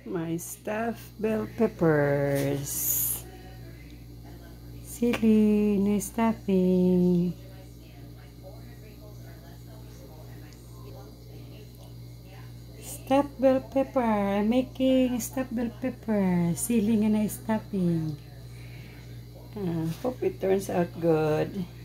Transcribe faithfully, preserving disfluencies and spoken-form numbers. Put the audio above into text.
My stuffed bell peppers. Sili, no stuffing. Stuffed bell pepper. I'm making stuffed bell pepper. Sili nga na stuffing. Uh, hope it turns out good.